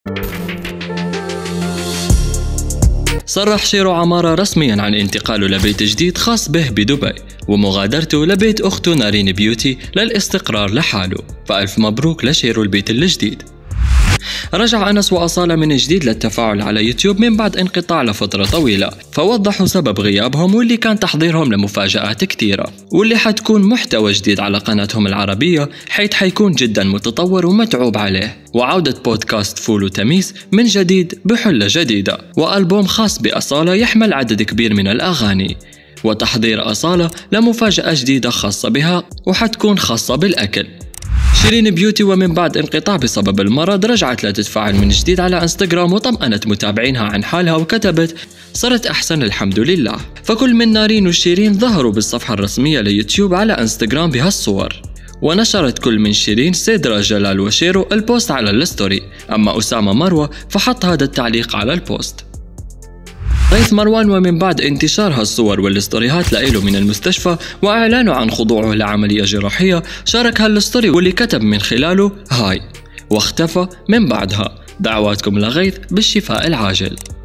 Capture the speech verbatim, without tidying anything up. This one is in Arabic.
صرح شيرو عمارة رسميا عن انتقاله لبيت جديد خاص به بدبي ومغادرته لبيت أخته نارين بيوتي للاستقرار لحاله، فألف مبروك لشيرو البيت الجديد. رجع أنس وأصالة من جديد للتفاعل على يوتيوب من بعد انقطاع لفترة طويلة، فوضحوا سبب غيابهم واللي كان تحضيرهم لمفاجآت كتيرة، واللي حتكون محتوى جديد على قناتهم العربية حيث حيكون جدا متطور ومتعوب عليه، وعودة بودكاست فول وتميس من جديد بحلة جديدة، وألبوم خاص بأصالة يحمل عدد كبير من الأغاني، وتحضير أصالة لمفاجأة جديدة خاصة بها وحتكون خاصة بالأكل. شيرين بيوتي ومن بعد انقطاع بسبب المرض رجعت لتتفاعل من جديد على انستغرام وطمأنت متابعينها عن حالها وكتبت: صرت أحسن الحمد لله. فكل من نارين وشيرين ظهروا بالصفحة الرسمية ليوتيوب على انستغرام بهالصور، ونشرت كل من شيرين، سيدرا، جلال وشيرو البوست على الستوري، أما أسامة مروة فحط هذا التعليق على البوست. غيث مروان ومن بعد انتشار هالصور والستوريهات لإله من المستشفى وإعلانه عن خضوعه لعملية جراحية، شارك هالستوري واللي كتب من خلاله هاي، واختفى من بعدها. دعواتكم لغيث بالشفاء العاجل.